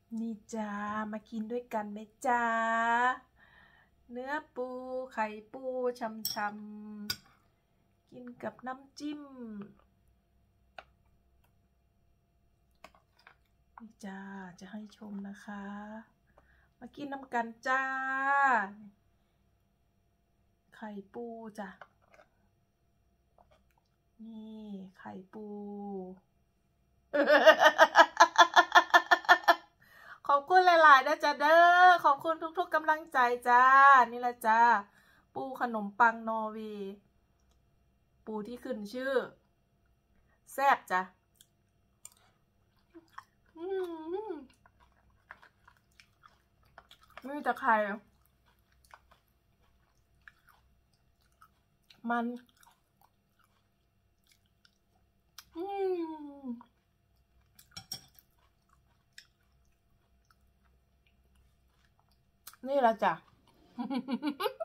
นี่จ้ามากินด้วยกันไหมจ้าเนื้อปูไข่ปูช่ำๆกินกับน้ำจิ้มนี่จ้าจะให้ชมนะคะมากินน้ำกันจ้าไข่ปูจ้ะนี่ไข่ปูขอบคุณหลายๆนะจ๊ะเด้อขอบคุณทุกๆกำลังใจจ้านี่แหละจ้าปูขนมปังนอร์เวย์ปูที่ขึ้นชื่อแซ่บจ้ะนี่แต่ไข่มันนี่แหละจ้ะ